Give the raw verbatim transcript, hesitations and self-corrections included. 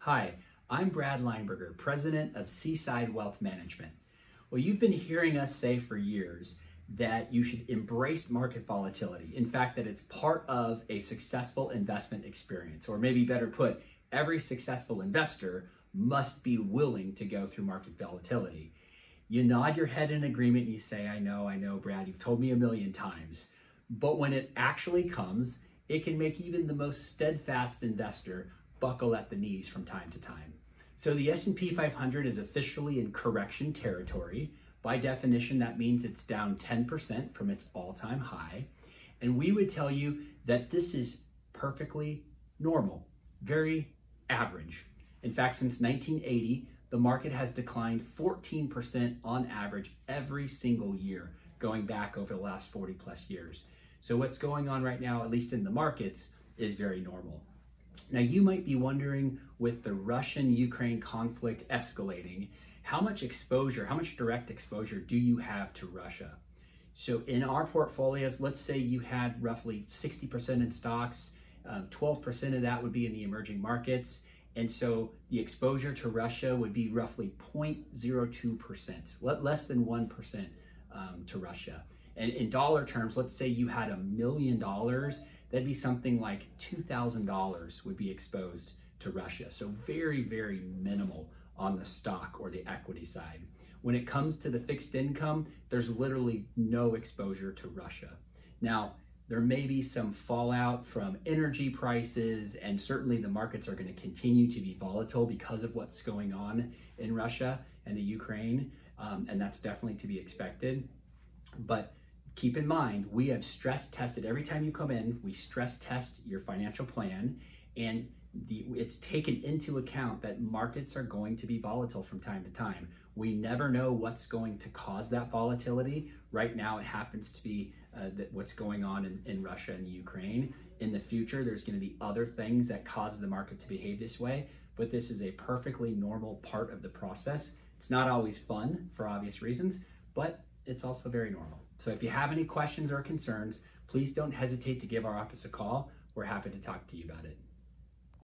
Hi, I'm Brad Lineberger, president of Seaside Wealth Management. Well, you've been hearing us say for years that you should embrace market volatility. In fact, that it's part of a successful investment experience, or maybe better put, every successful investor must be willing to go through market volatility. You nod your head in agreement and you say, I know, I know, Brad, you've told me a million times. But when it actually comes, it can make even the most steadfast investor buckle at the knees from time to time. So the S and P five hundred is officially in correction territory. By definition, that means it's down ten percent from its all-time high. And we would tell you that this is perfectly normal, very average. In fact, since nineteen eighty, the market has declined fourteen percent on average every single year, going back over the last forty plus years. So what's going on right now, at least in the markets, is very normal. Now, you might be wondering, with the Russian-Ukraine conflict escalating, how much exposure, how much direct exposure do you have to Russia? So in our portfolios, let's say you had roughly sixty percent in stocks, uh, twelve percent of that would be in the emerging markets. And so the exposure to Russia would be roughly zero point zero two percent, less than one percent um, to Russia. And in dollar terms, let's say you had a million dollars, that'd be something like two thousand dollars would be exposed to Russia. So very, very minimal on the stock or the equity side. When it comes to the fixed income, there's literally no exposure to Russia. Now, there may be some fallout from energy prices, and certainly the markets are going to continue to be volatile because of what's going on in Russia and the Ukraine, um, and that's definitely to be expected. But keep in mind, we have stress tested, every time you come in, we stress test your financial plan, and the, it's taken into account that markets are going to be volatile from time to time. We never know what's going to cause that volatility. Right now, it happens to be uh, that what's going on in, in Russia and Ukraine. In the future, there's going to be other things that cause the market to behave this way, but this is a perfectly normal part of the process. It's not always fun for obvious reasons, but it's also very normal. So if you have any questions or concerns, please don't hesitate to give our office a call. We're happy to talk to you about it.